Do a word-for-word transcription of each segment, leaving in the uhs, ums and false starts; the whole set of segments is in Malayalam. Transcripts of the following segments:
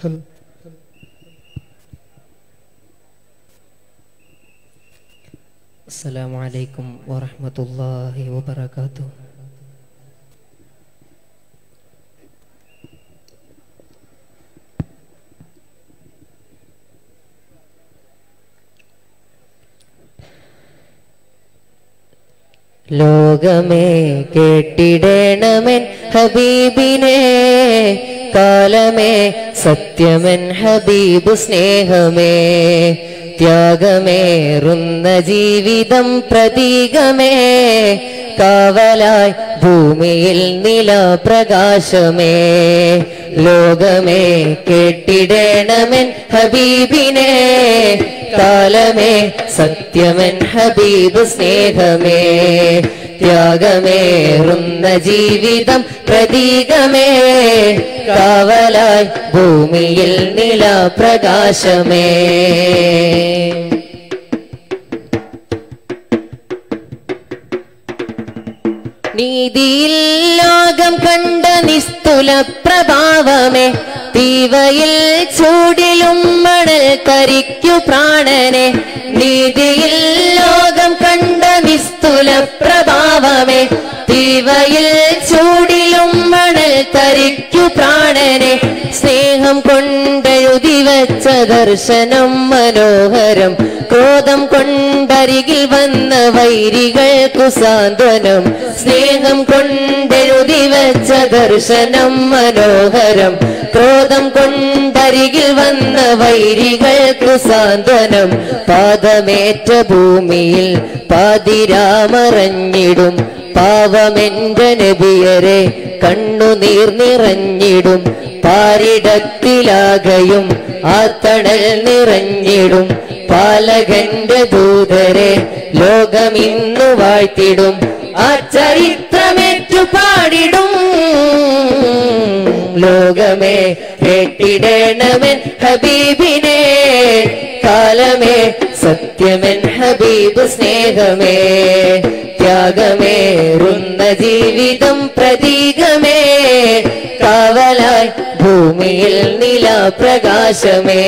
السلام عليكم ورحمة الله وبركاته. ലോകമേ കേട്ടിടേണമെൻ ഹബീബിനെ, കാലമേ സത്യമൻ ഹബീബ് സ്നേഹമേ, ത്യാഗമേറുന്ന ജീവിതം പ്രതീകമേ, കാവലായി ഭൂമിയിൽ നിലാപ്രകാശമേ. ലോകമേ കേട്ടിടേണമെൻ ഹബീബിനെ, കാലമേ സത്യമൻ ഹബീബ് സ്നേഹമേ, ത്യാഗമേറുന്ന ജീവിതം പ്രതീകമേ, കാവലായി ഭൂമിയിൽ നിലാപ്രകാശമേ. നീതിയിൽ ലോകം കണ്ട നിസ്തുല പ്രഭാവമേ, തീവയിൽ ചൂടിലും മണൽ കരിക്കു പ്രാണനെ. നീതിയിൽ ലോകം കണ്ട നിസ്തുല പ്രഭാവമേ, തീവയിൽ ചൂടിലും മണൽ കരിക്കു പ്രാണനെ. സ്നേഹം കൊണ്ടെഴുതി വച്ച ദർശനം മനോഹരം, ക്രോധം കൊണ്ടരികിൽ വന്ന വൈരികൾക്കു സാന്ത്വനം. സ്നേഹം കൊണ്ടെഴുതി വച്ച ദർശനം മനോഹരം, ക്രോധം കൊണ്ടരികിൽ വന്ന വൈരികൾക്കു സാന്ത്വനം. പാദമേറ്റ ഭൂമിയിൽ പാതിരാമറഞ്ഞിടും, പാവമെന്റെ നബിയരെ കണ്ണുനീർ നിറഞ്ഞിടും. പാരിടത്തിലാകയും ആ തണൽ നിറഞ്ഞിടും, പാലകന്റെ ദൂതരെ ലോകമിന്നു വാഴ്ത്തിടും. ആ ചരിത്രമേറ്റു പാടിടും. ലോകമേ കേട്ടിടേണമെൻ ഹബീബിനെ, കാലമേ സത്യമൻ ഹബീബ് സ്നേഹമേ, ത്യാഗമേറുന്ന ജീവിതം പ്രതീകമേ, കാവലായി ഭൂമിയിൽ നിലാപ്രകാശമേ.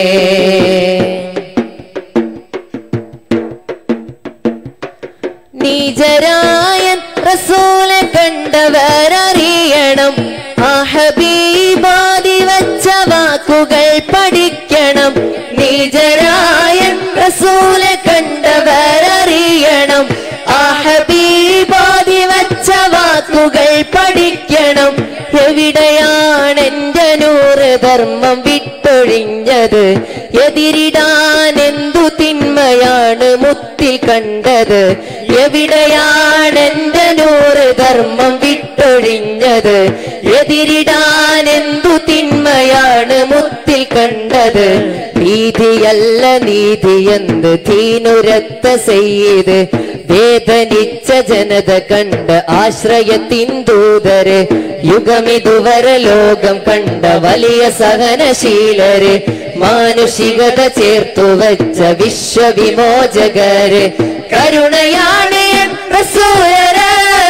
നീചരായൻ റസൂലെ കണ്ടവരറിയണം, ആ ഹബീബാദി വച്ച വാക്കുകൾ പഠിക്കണം. നീചരായൻ റസൂലെ കണ്ടവരറിയണം, ആ ഹബീബാദി വച്ച വാക്കുകൾ പഠിക്കണം. എവിടെയാണെന്റെ നൂറ് ധർമ്മം വിട്ടൊഴിഞ്ഞത്, എതിരിടാൻ എന്തു തിന്മയാണ് മുത്തിൽ കണ്ടത്. എവിടെയാണെന്റെ നൂറ് ധർമ്മം വിട്ടൊഴിഞ്ഞത്, എതിരിടാൻ എന്തു തിന്മയാണ് മുത്തിൽ കണ്ടത്. നീതിയല്ല നീതിയെന്ന് തീനുരത്ത സെയ്ത്, വേദനിച്ച ജനത കണ്ട ആശ്രയത്തിൻ ദൂതര്, യുഗമിതുവരെ ലോകം കണ്ട വലിയ സഹനശീലര്, മാനുഷികത ചേർത്തു വച്ച വിശ്വവിമോചകര്, കരുണയാണ് റസൂലരെ.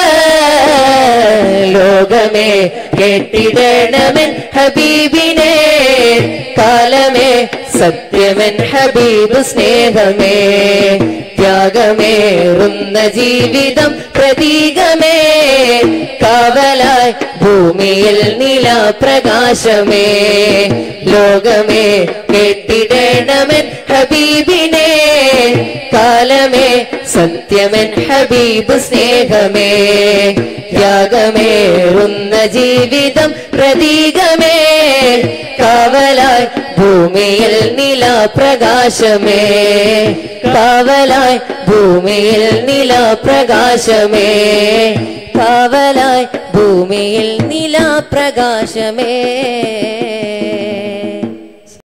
ലോകമേ കേട്ടിടണമെൻ ഹബീബിനെ, കാലമേ സത്യമൻ ഹബീബ് സ്നേഹമേ, ത്യാഗമേറുന്ന ജീവിതം പ്രതീകമേ, കാവലായി ഭൂമിയിൽ നിലാപ്രകാശമേ. ലോകമേ കേട്ടിടണമെൻ ഹബീബിനെ, കാലമേ സത്യമൻ ഹബീബ് സ്നേഹമേ, ത്യാഗമേറുന്ന ജീവിതം പ്രതീകമേ, കാവലായി ഭൂമിയിൽ നിലാപ്രകാശമേ, കാവലായി ഭൂമിയിൽ നിലാപ്രകാശമേ, കാവലായി ഭൂമിയിൽ നിലാപ്രകാശമേ.